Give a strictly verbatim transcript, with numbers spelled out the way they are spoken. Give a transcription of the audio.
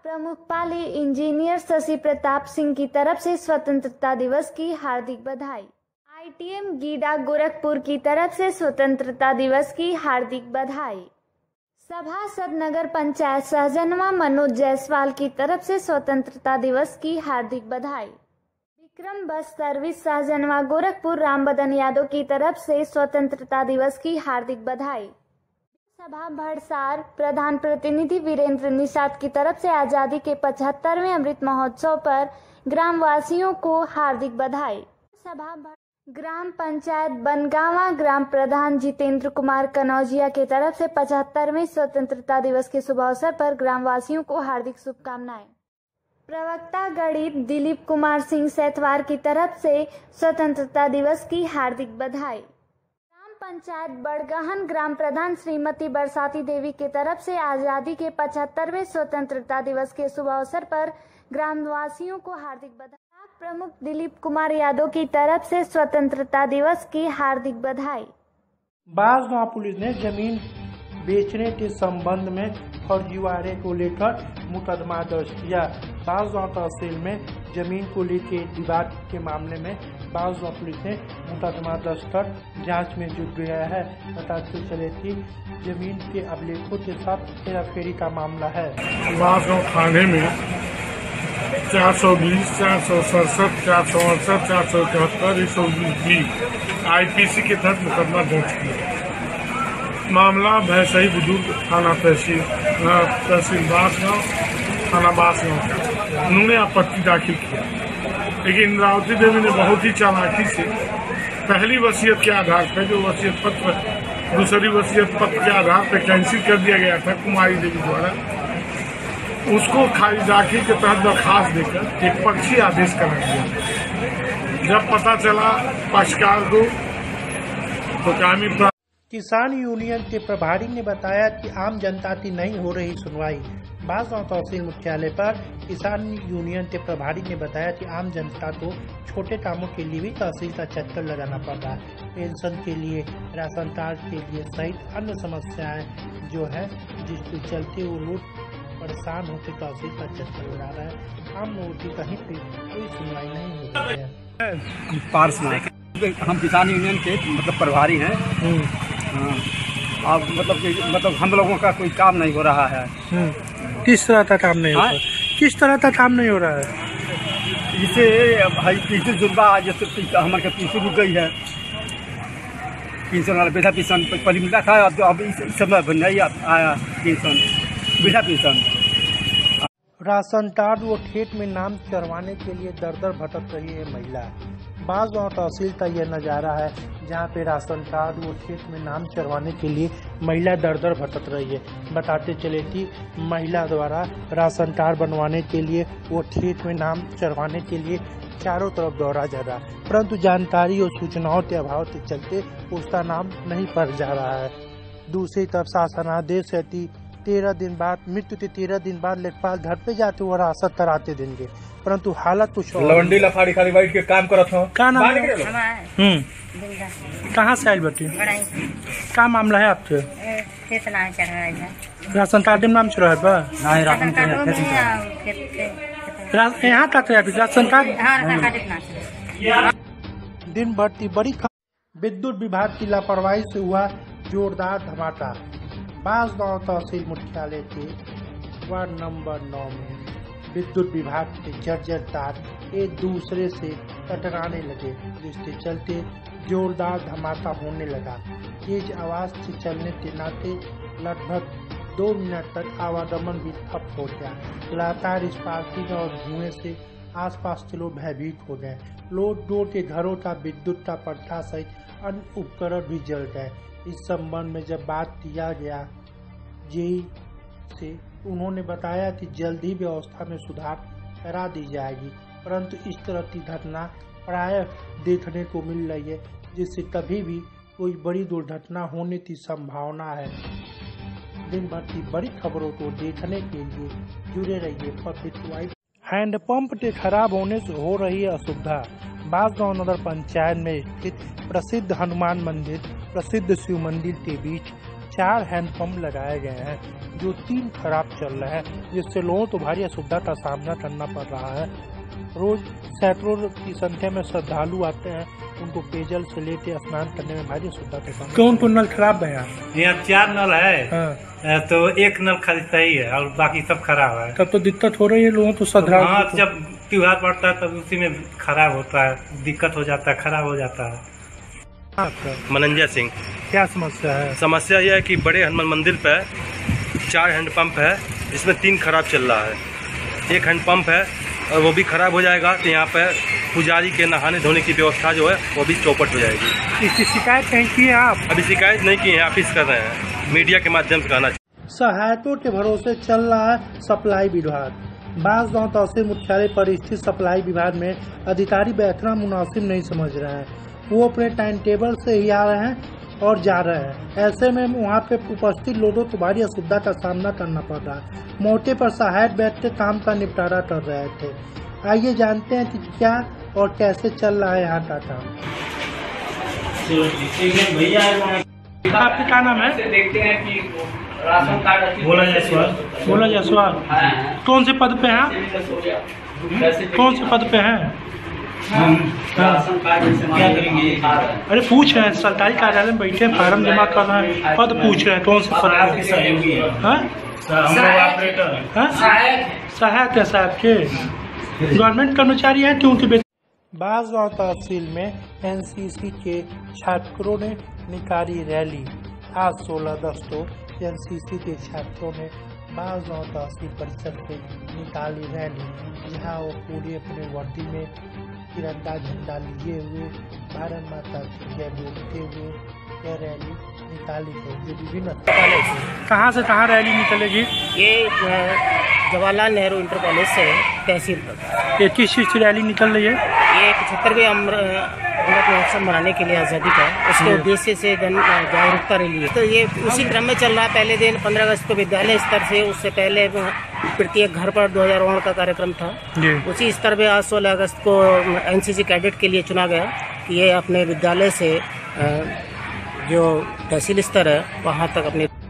प्रमुख पाली इंजीनियर शशि प्रताप सिंह की तरफ से स्वतंत्रता दिवस की हार्दिक बधाई। आईटीएम गीडा गोरखपुर की तरफ से स्वतंत्रता दिवस की हार्दिक बधाई। सभासद नगर पंचायत सहजनवा मनोज जायसवाल की तरफ से स्वतंत्रता दिवस की हार्दिक बधाई। विक्रम बस सर्विस सहजनवा गोरखपुर रामबदन यादव की तरफ से स्वतंत्रता दिवस की हार्दिक बधाई। सभा भड़सार प्रधान प्रतिनिधि वीरेंद्र निषाद की तरफ से आजादी के पचहत्तरवें अमृत महोत्सव पर ग्रामवासियों को हार्दिक बधाई। सभा ग्राम पंचायत बनगावा ग्राम प्रधान जितेंद्र कुमार कनौजिया की तरफ से पचहत्तरवें स्वतंत्रता दिवस के शुभ अवसर पर ग्रामवासियों को हार्दिक शुभकामनाएं। प्रवक्ता गणित दिलीप कुमार सिंह सैतवार की तरफ से स्वतंत्रता दिवस की हार्दिक बधाई। ग्राम पंचायत बड़गहन ग्राम प्रधान श्रीमती बरसाती देवी की तरफ से आजादी के पचहत्तरवें स्वतंत्रता दिवस के शुभ अवसर पर ग्रामवासियों को हार्दिक बधाई। प्रमुख दिलीप कुमार यादव की तरफ से स्वतंत्रता दिवस की हार्दिक बधाई। बांसगांव पुलिस ने जमीन बेचने के संबंध में फर्जीवाड़े को लेकर मुकदमा दर्ज किया। बांसगांव तहसील में जमीन को लेकर विवाद के मामले में बांसगांव पुलिस ने मुकदमा दर्ज कर जांच में जुट गया है। बताते चले कि जमीन के अभिलेखों के साथ हेराफेरी का मामला है। बांसगांव थाने में चार सौ बीस चार सौ सड़सठ चार सौ अड़सठ चार सौ इकहत्तर एक सौ बीस आई पी सी के तहत मुकदमा दर्ज किया। मामला भैंसई बुजुर्ग थाना तहसील तहसील बांसगांव थाना बांसगांव का। उन्होंने आपत्ति दाखिल किया, लेकिन इंद्रावती देवी ने बहुत ही चालाकी से पहली वसीयत के आधार पर, जो वसीयत पत्र दूसरी वसीयत पत्र के आधार पर कैंसिल कर दिया गया था कुमारी देवी द्वारा, उसको खारिज दाखिल के तहत दरखास्त देकर एक पक्षी आदेश करा दिया। जब पता चला पक्षकार को तो कामी किसान यूनियन के प्रभारी ने बताया कि आम जनता की नहीं हो रही सुनवाई। बांसगांव तहसील मुख्यालय पर किसान यूनियन के प्रभारी ने बताया कि आम जनता को छोटे कामों के लिए भी तहसील का चक्कर लगाना पड़ रहा है। पेंशन के लिए, राशन कार्ड के लिए सहित अन्य समस्याएं जो है जिसके चलते वो लोग परेशान होकर तहसील का चक्कर लगा रहा है। आम लोगों की कहीं पे कोई सुनवाई नहीं हो रही है। पार्सना हम किसान यूनियन के मतलब प्रभारी हैं। अब मतलब मतलब हम लोगों का कोई काम नहीं हो रहा है। किस तरह का काम नहीं हो रहा है? किस तरह का काम नहीं हो रहा है? जिसे भाई तीसरी जुर्बा जैसे हमारे तीसरी रुक गई है। पेंशन वाला वृद्धा पेंशन पहले मिलता था, अब अब इस समय नहीं आया पेंशन, वृद्धा पेंशन। राशन कार्ड व खेत में नाम चढ़वाने के लिए दर दर भटक रही है महिला। बांसगांव तहसील का यह नज़ारा है जहां पे राशन कार्ड व खेत में नाम चढ़वाने के लिए महिला दर दर भटक रही है। बताते चले कि महिला द्वारा राशन कार्ड बनवाने के लिए वो खेत में नाम चढ़वाने के लिए चारों तरफ दौड़ा जा रहा है, परंतु जानकारी और सूचनाओं के अभाव के चलते उसका नाम नहीं पड़ जा रहा है। दूसरी तरफ शासनादेश है कि तेरह दिन बाद मृत्यु के तेरह दिन बाद लेखपाल घर पे जाते वो राशन कराते देंगे, परंतु हालत कुछ लवंडी लफाड़ी खाली बैठ के काम करत हो। का नाम हम्म कहाँ से आयल बेटी? क्या मामला है आपके? राशन कार्ड में नाम चढ़ा है बा? यहाँ का राशन कार्ड दिन भर की बड़ी विद्युत विभाग की लापरवाही से हुआ जोरदार धमाका। बांसगांव तहसील मुख्यालय के वार्ड नंबर नौ में विद्युत विभाग के जर्जर तार एक दूसरे से टकराने लगे, जिसके चलते जोरदार धमाका होने लगा। तेज आवाज से चलने के नाते लगभग दो मिनट तक आवागमन भी ठप हो गया। लगातार स्पार्किंग और धुएं से आसपास के लोग भयभीत हो गए। लोग डोर के घरों का विद्युत का पंखा सहित अन्य उपकरण भी जल गए। इस संबंध में जब बात किया गया जेई से, उन्होंने बताया कि जल्द ही व्यवस्था में सुधार करा दी जाएगी, परंतु इस तरह की घटना प्रायः देखने को मिल रही है, जिससे कभी भी कोई बड़ी दुर्घटना होने की संभावना है। दिन भर की बड़ी खबरों को देखने के लिए जुड़े रहिए पब्लिक वाइफ। हैंडपंप के खराब होने से हो रही है असुविधा। बांसगांव नगर पंचायत में स्थित प्रसिद्ध हनुमान मंदिर, प्रसिद्ध शिव मंदिर के बीच चार हैंडपंप लगाए गए हैं जो तीन खराब चल रहे हैं, जिससे लोगों को भारी असुविधा का सामना करना पड़ रहा है। रोज सैकड़ों की संख्या में श्रद्धालु आते हैं, उनको पेयजल से लेके स्नान करने में भारी असुविधा का सामना। कौन कौन नल खराब है यहाँ? यहाँ चार नल है। हाँ। तो एक नल खाली सही है और बाकी सब खराब है। तब तो दिक्कत हो रही है लोगों को श्रद्धालु। हाँ, जब त्योहार पड़ता है तब उसी में खराब होता है, दिक्कत हो जाता है, खराब हो जाता है। मनंजय सिंह। क्या समस्या है? समस्या यह है कि बड़े हनुमान मंदिर पे चार हैंडपंप है, जिसमें तीन खराब चल रहा है। एक हैंडपंप है और वो भी खराब हो जाएगा तो यहाँ पे पुजारी के नहाने धोने की व्यवस्था जो है वो भी चौपट हो जाएगी। इसकी शिकायत कहीं की है आप? अभी शिकायत नहीं की है, ऑफिस कर रहे हैं, मीडिया के माध्यम से कहना। सहायतों के भरोसे चल रहा है सप्लाई विभाग। बांसगांव तहसील मुख्यालय पर स्थित सप्लाई विभाग में अधिकारी बैठना मुनासिब नहीं समझ रहे हैं। वो अपने टाइम टेबल से ही आ रहे हैं और जा रहे हैं। ऐसे में वहाँ पे उपस्थित लोगों को भारी असुविधा का सामना करना पड़ रहा है। मोटे पर सहायक बैठ के काम का निपटारा कर रहे थे। आइए जानते हैं कि क्या और कैसे चल रहा है यहाँ का काम। आपका क्या नाम है? देखते हैं कि राशन कार्ड बोला जायसवाल। बोला जायसवाल। कौन से पद पे हैं? कौन से पद पे हैं? राशन कार्ड क्या करेंगे? अरे पूछ रहे हैं, सरकारी कार्यालय में बैठे फॉर्म जमा कर रहे हैं, पद पूछ रहे हैं कौन से पद पे? सहायक है साहब के, गवर्नमेंट कर्मचारी है क्योंकि। बांसगांव तहसील में एनसीसी के छात्रों ने निकाली रैली। आज सोलह दस को एनसीसी के छात्रों ने बांसगांव तहसील परिसर से निकाली रैली, जहां वो पूरे अपने वर्दी में तिरंगा झंडा लिए हुए भारत माता की जय बोलते हुए यह रैली निकाली गई। जो विभिन्न कहाँ से कहाँ रैली निकलेगी? ये जवाहरलाल नेहरू इंटर कॉलेज से तहसील तक। ये किस चीज़ की रैली निकल रही है? ये पचहत्तरवें अमृत महोत्सव मनाने के लिए आज़ादी का, उसके उद्देश्य से जन जागरूकता रैली है। तो ये उसी क्रम में चल रहा है। पहले दिन पंद्रह अगस्त को विद्यालय स्तर से, उससे पहले प्रत्येक घर पर ध्वजारोहण का कार्यक्रम था। उसी स्तर पे आज सोलह अगस्त को एनसीसी कैडेट के लिए चुना गया कि ये अपने विद्यालय से जो तहसील स्तर है वहाँ तक अपने